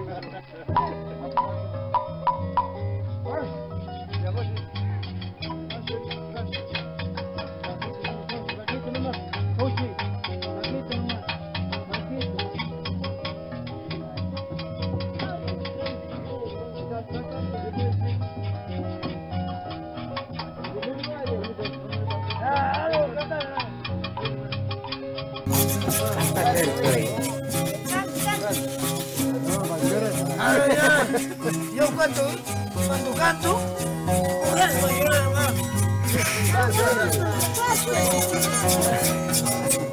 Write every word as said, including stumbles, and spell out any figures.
Yo cuando, cuando canto, ya no voy a llorar más.